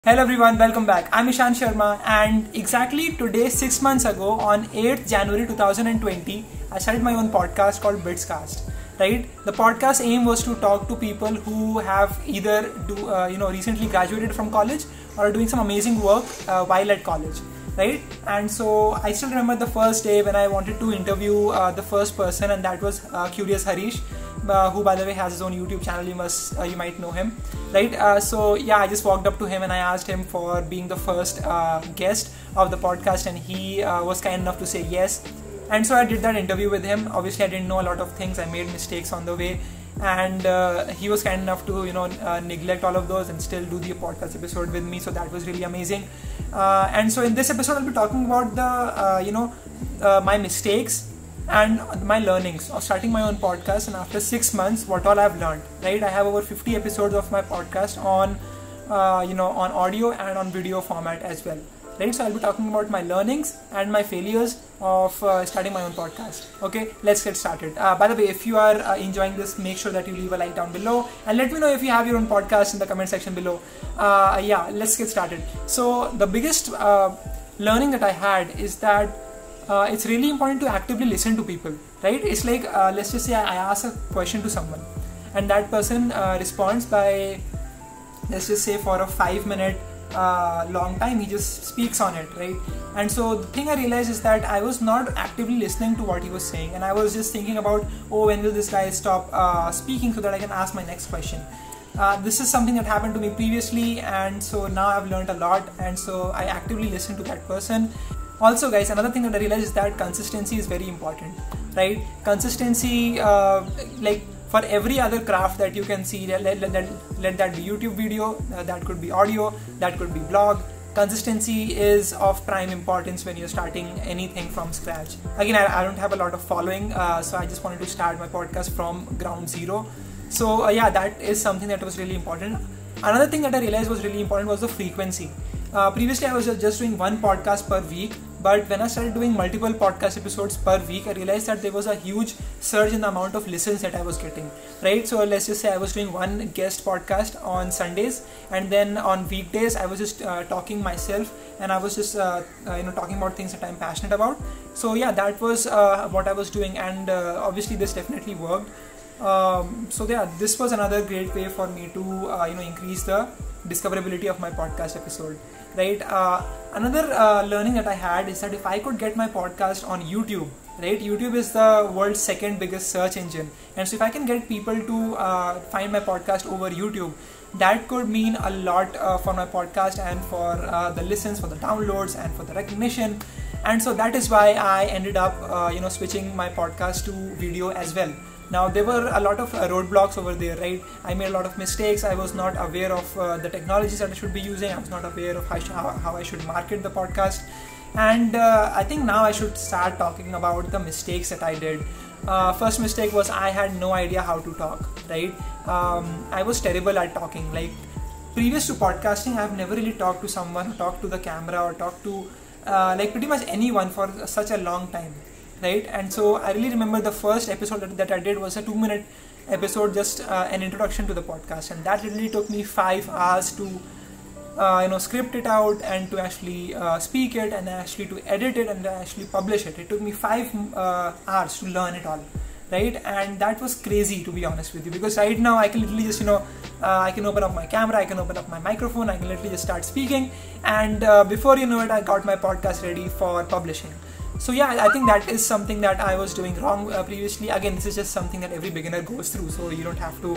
Hello everyone, welcome back. I'm Ishan Sharma and exactly today 6 months ago on 8th January 2020 I started my own podcast called Bitscast. Right? The podcast aim was to talk to people who have either recently graduated from college or are doing some amazing work while at college. Right? And so I still remember the first day when I wanted to interview the first person, and that was Curious Harish, who by the way has his own YouTube channel. You might know him, right? I just walked up to him and I asked him for being the first guest of the podcast, and he was kind enough to say yes. And so I did that interview with him. Obviously I didn't know a lot of things, I made mistakes on the way, and he was kind enough to neglect all of those and still do the podcast episode with me. So that was really amazing. And so in this episode I'll be talking about the my mistakes and my learnings of starting my own podcast, and after 6 months what all I've learned. Right, I have over 50 episodes of my podcast on on audio and on video format as well. Right, so I'll be talking about my learnings and my failures of starting my own podcast. Okay, let's get started. By the way, if you are enjoying this, make sure that you leave a like down below and let me know if you have your own podcast in the comment section below. Let's get started. So the biggest learning that I had is that it's really important to actively listen to people. Right, it's like let's just say I ask a question to someone and that person responds by, let's just say, for a 5-minute long time he just speaks on it, right? And so the thing I realized is that I was not actively listening to what he was saying, and I was just thinking about, oh, when will this guy stop speaking so that I can ask my next question. This is something that happened to me previously, and so now I've learned a lot, and so I actively listen to that person. Also guys, another thing that I realized is that consistency is very important, right? Consistency, for every other craft that you can see, let that be YouTube video, that could be audio, that could be blog. Consistency is of prime importance when you're starting anything from scratch. Again, I don't have a lot of following, so I just wanted to start my podcast from ground zero. So that is something that was really important. Another thing that I realized was really important was the frequency. Previously I was just doing one podcast per week, but when I started doing multiple podcast episodes per week, I realized that there was a huge surge in the amount of listens that I was getting, right? So let's just say I was doing one guest podcast on Sundays, and then on weekdays I was just talking myself, and I was just talking about things that I'm passionate about. So that was what I was doing, and obviously this definitely worked. This was another great way for me to increase the discoverability of my podcast episode, right? Another learning that I had is that if I could get my podcast on YouTube, right? YouTube is the world's second biggest search engine, and so if I can get people to find my podcast over YouTube, that could mean a lot for my podcast and for the listens, for the downloads, and for the recognition. And so that is why I ended up switching my podcast to video as well. Now there were a lot of roadblocks over there, right? I made a lot of mistakes. I was not aware of the technologies that I should be using. I was not aware of how I should market the podcast. And I think now I should start talking about the mistakes that I did. First mistake was I had no idea how to talk, right? I was terrible at talking. Like previous to podcasting, I've never really talked to someone, talked to the camera, or talked to pretty much anyone for such a long time. Right, and so I really remember the first episode that I did was a 2-minute episode, just an introduction to the podcast, and that really took me 5 hours to script it out and to actually speak it and actually to edit it and actually publish it. It took me 5 hours to learn it all, right? And that was crazy, to be honest with you, because right now I can literally just I can open up my camera, I can open up my microphone, I can literally just start speaking, and before you know it, I got my podcast ready for publishing. So I think that is something that I was doing wrong previously. Again, this is just something that every beginner goes through, so you don't have to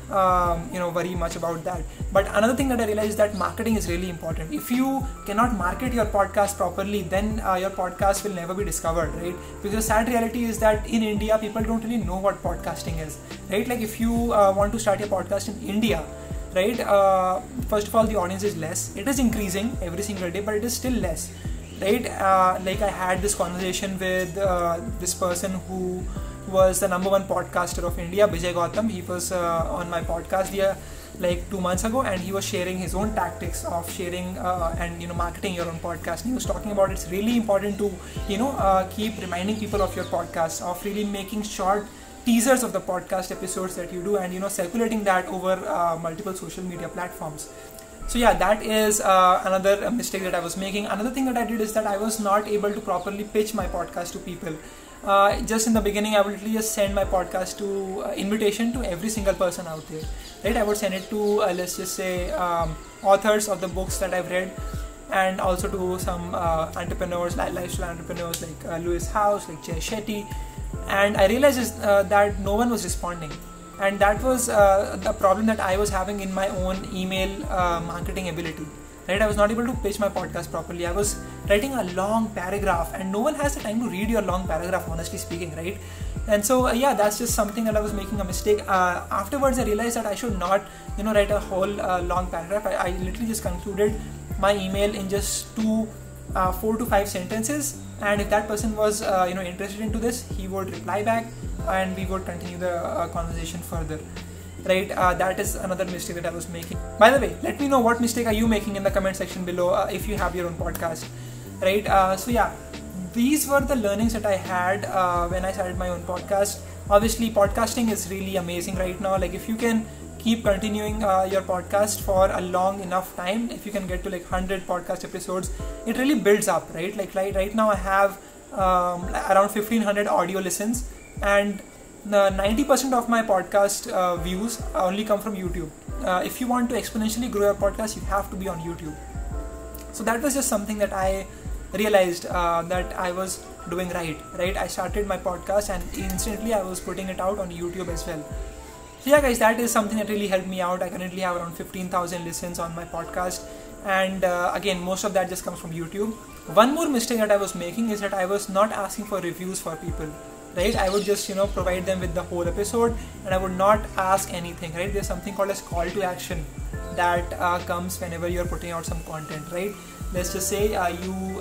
worry much about that. But another thing that I realized is that marketing is really important. If you cannot market your podcast properly, then your podcast will never be discovered, right? Because the sad reality is that in India, people don't really know what podcasting is, right? Like if you want to start your podcast in India, right, first of all, the audience is less. It is increasing every single day, but it is still less. Right, like I had this conversation with this person who was the #1 podcaster of India, Vijay Gautam. He was on my podcast here like 2 months ago, and he was sharing his own tactics of sharing and marketing your own podcast. And he was talking about it's really important to keep reminding people of your podcast, of really making short teasers of the podcast episodes that you do, and circulating that over multiple social media platforms. So yeah, that is another mistake that I was making. Another thing that I did is that I was not able to properly pitch my podcast to people. Just in the beginning, I would literally just send my podcast to invitation to every single person out there, right? I would send it to let's just say authors of the books that I've read, and also to some entrepreneurs, lifestyle entrepreneurs like Lewis Howes, like Jay Shetty. And I realized that no one was responding, and that was the problem that I was having in my own email marketing ability. Right, I was not able to pitch my podcast properly. I was writing a long paragraph, and no one has the time to read your long paragraph, honestly speaking, right? And so yeah, that's just something that I was making a mistake. Afterwards, I realized that I should not, write a whole long paragraph. I literally just concluded my email in just 4 to 5 sentences, and if that person was interested into this, he would reply back, and we would continue the conversation further. Right, that is another mistake that I was making. By the way, let me know what mistake are you making in the comment section below if you have your own podcast. Right, so yeah, these were the learnings that I had when I started my own podcast. Obviously, podcasting is really amazing right now. Like, if you can keep continuing your podcast for a long enough time, if you can get to like 100 podcast episodes, it really builds up, right? Like right now I have around 1500 audio listens, and 90% of my podcast views only come from YouTube. If you want to exponentially grow your podcast, you have to be on YouTube. So that was just something that I realized that I was doing right. I started my podcast, and instantly I was putting it out on YouTube as well. So yeah guys, that is something that really helped me out. I currently have around 15,000 listens on my podcast, and again, most of that just comes from YouTube. One more mistake that I was making is that I was not asking for reviews for people. Right, I would just provide them with the whole episode, and I would not ask anything. Right, there's something called as call to action that comes whenever you're putting out some content. Right, let's just say you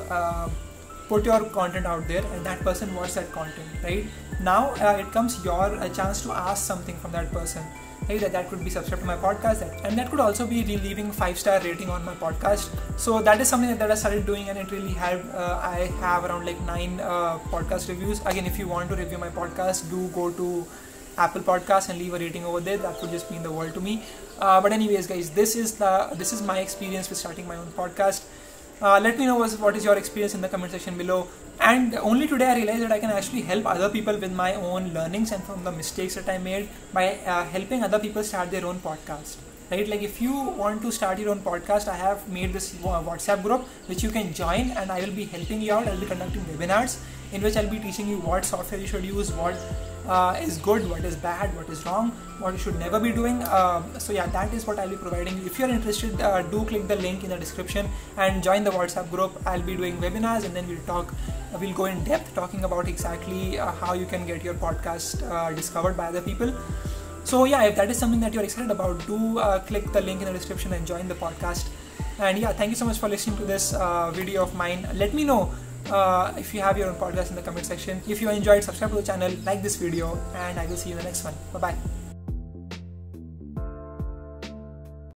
put your content out there, and that person watched that content. Right, now it comes your chance to ask something from that person. Right, that could be subscribe to my podcast, and that could also be leaving 5-star rating on my podcast. So that is something that I started doing, and it really helped. I have around like 9 podcast reviews. Again, if you want to review my podcast, do go to Apple Podcasts and leave a rating over there. That would just mean the world to me. But anyways guys, this is my experience with starting my own podcast. Let me know what is your experience in the comment section below. And only today I realized that I can actually help other people with my own learnings and from the mistakes that I made by helping other people start their own podcast. Right, like if you want to start your own podcast, I have made this WhatsApp group which you can join, and I will be helping you out. I'll be conducting webinars in which I'll be teaching you what software you should use, what is good, what is bad, what is wrong, what you should never be doing. So yeah, that is what I'll be providing you. If you're interested, do click the link in the description and join the WhatsApp group. I'll be doing webinars, and then we'll go in depth talking about exactly how you can get your podcast discovered by other people. So yeah, if that is something that you're excited about, do click the link in the description and join the podcast. And yeah, thank you so much for listening to this video of mine. Let me know if you have your own podcast in the comment section. If you enjoyed, subscribe to the channel, like this video, and I will see you in the next one. Bye bye.